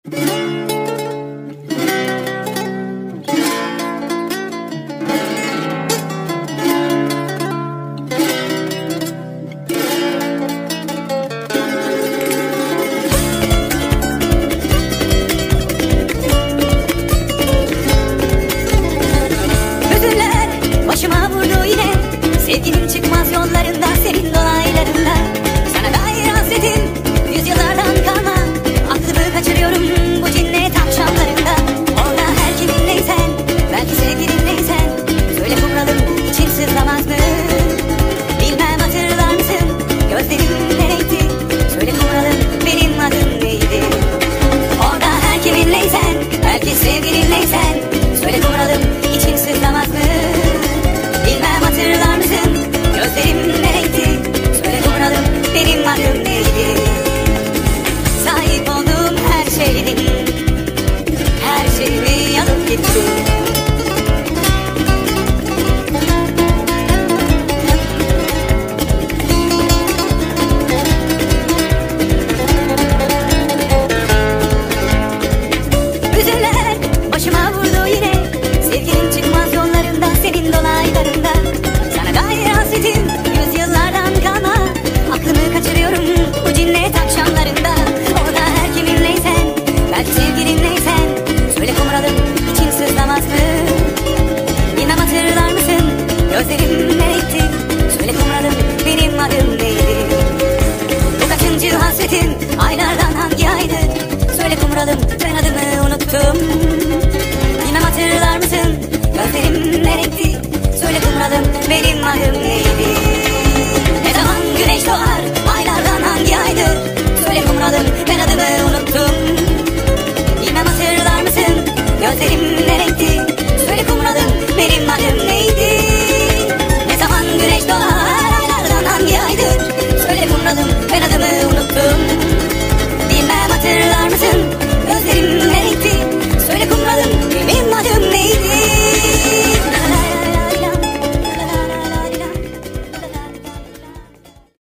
Başıma vurdu yine, sevgilim çıkmaz yollarında, senin dolaylarında. Sana dair hasretim yüzyıllardan kalma, aklımı kaçırıyorum bu cinnet akşamlarında. Orada her kiminleysen, belki sevgilinleysen, söyle kumralım için sızlamaz mı? Bilmem hatırlar mısın, gözlerim ne renkti? Söyle kumralım benim adım neydi? Orada her kiminleysen, belki sevgilinleysen, söyle kumralım için sızlamaz mı? Bilmem hatırlar mısın, gözlerim ne renkti? Söyle kumralım benim adım neydi? Sahip olduğum her şeyin, her şeyimi alıp gitti. Hüzünler başıma vurdu yine, sevgilin çıkmaz yollarında, senin dolaylarında. Sana dair hasretim yüzyıllardan kalma, aklımı kaçırıyorum bu cinnet akşamlarında. Orada her kiminleysen, belki sevgilinleysen, söyle kumralım için sızlamaz mı? Bilmem hatırlar mısın, gözlerim ne renkti? Söyle kumralım benim adım neydi? Bu kaçıncı hasretim, aylardan hangi aydı? Söyle kumralım ben adımı unuttum. Bilmem hatırlar mısın, gözlerim ne renkti? Söyle kumralım benim adım neydi? Ne zaman güneş doğar, aylardan hangi aydı? Söyle kumralım ben adımı unuttum. Bilmem hatırlar mısın, gözlerim ne renkti? Söyle kumralım benim adım neydi?